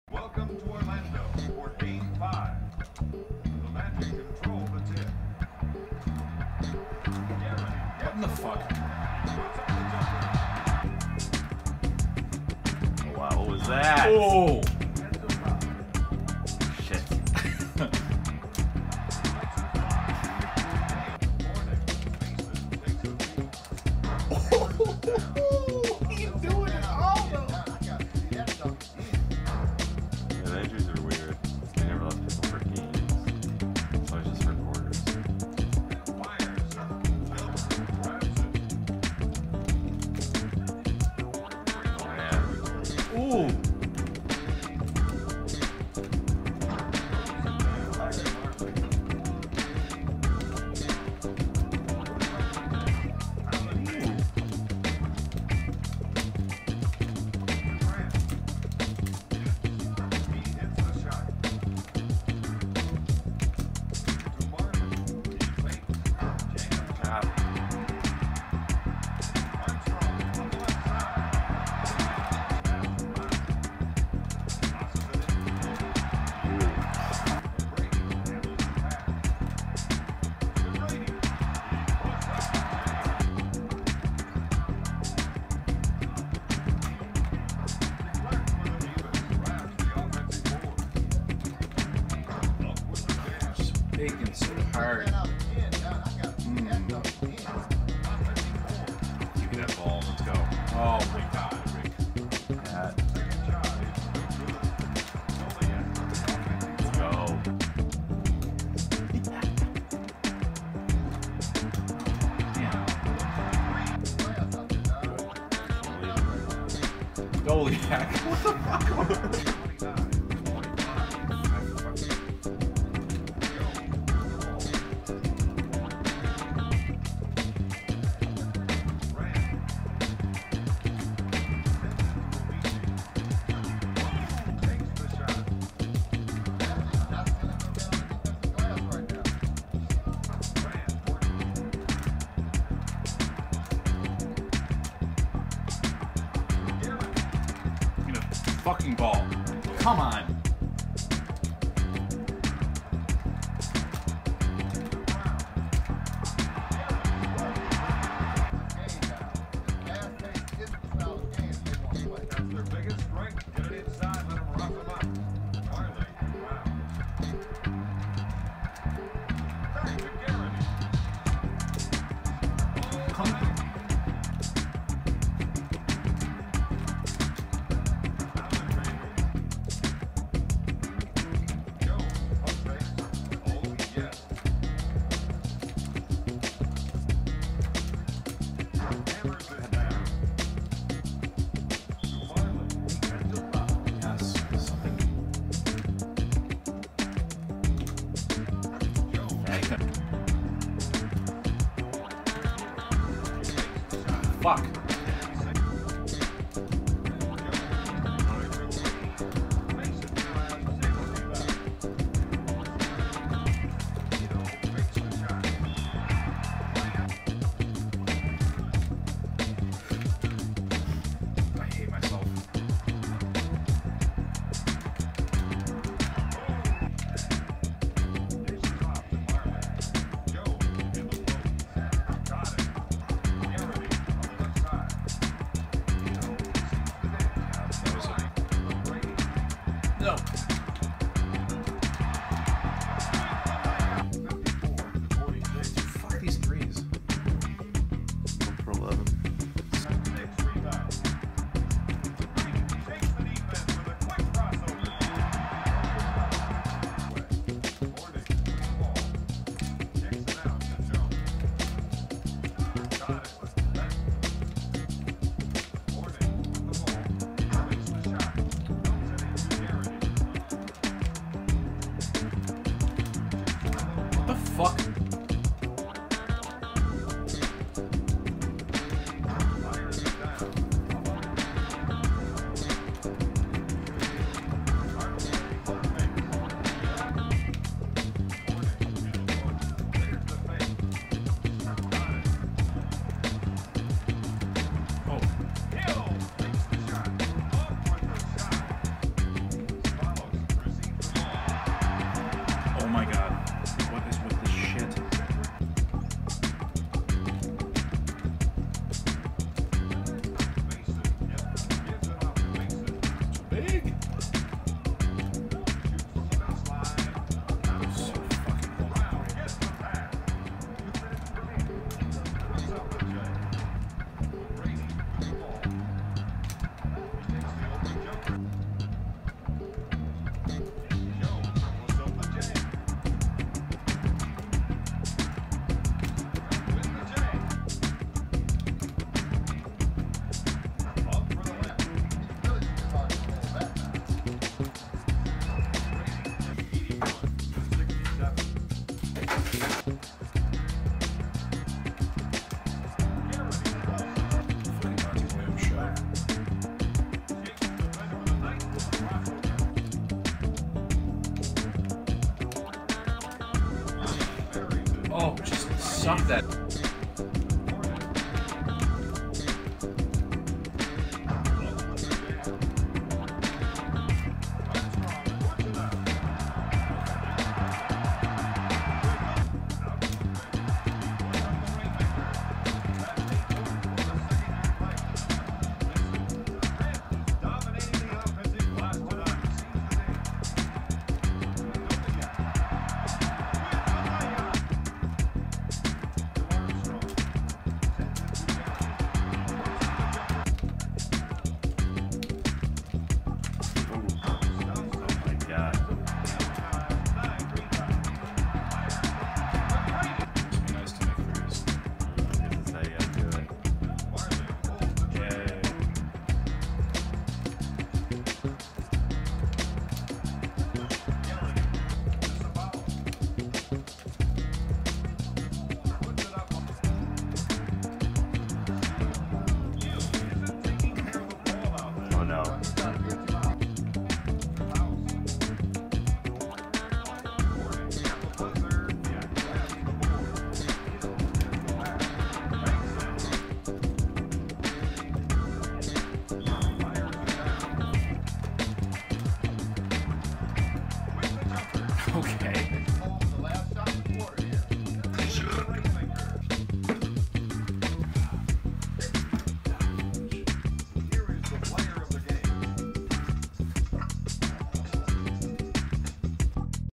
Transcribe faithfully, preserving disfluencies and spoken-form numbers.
Welcome to Orlando for Game five. The Magic control the tip. What in the fuck? Oh, wow, what was that? Oh! Shit. He's doing it all though. Yeah, the injuries are weird. They never let people for games. It's always just for quarters. Oh, man. Ooh! Bacon so hard. Mm. Give me that ball. Let's go. Oh my god, Rick. That. Let's go. Holy heck. What the fuck? Fucking ball. Come on. Fuck. I hate myself. No. Fuck these threes. One for eleven. What the fuck? Oh. Stop that.